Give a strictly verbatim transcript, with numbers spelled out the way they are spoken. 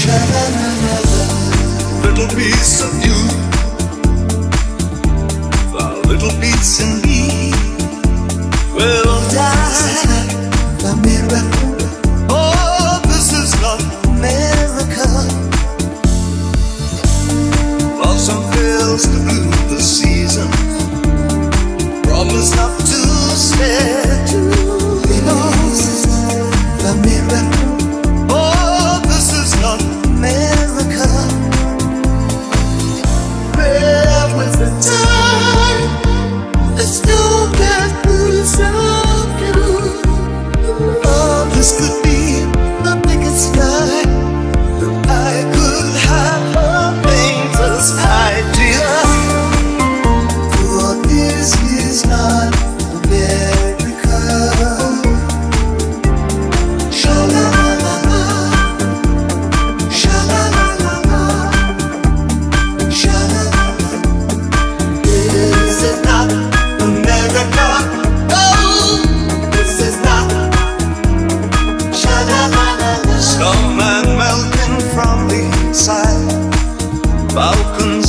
Little piece of you, the little piece in me will die. The miracle. Oh, this is not a miracle. Blossom fails to bloom the season. Promise not to stay too long. The miracle. Oh, this is not a miracle. Where was the time? There's no path to solve you. Oh, this could be the biggest lie that I could have a painter's idea. For this is not America. Sha-la-la-la-la, sha-la-la-la-la, sha-la-la-la. This is not America. Oh, this is not. Sha-la-la-la-la. Snowman melting from the inside, falcons